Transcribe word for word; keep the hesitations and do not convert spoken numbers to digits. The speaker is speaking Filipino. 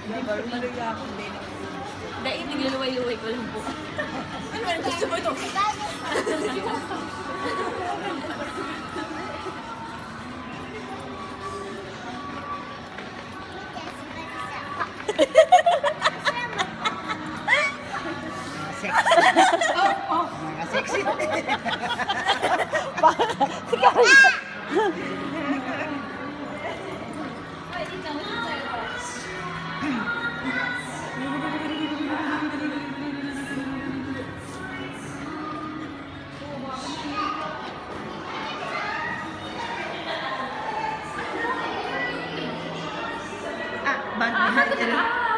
Maluya ako din. Dahil nagluluway-luway ko lang po. Ano ba? Gusto mo ito? Sexy. Oh, oh. Mga sexy. Ah, bag ni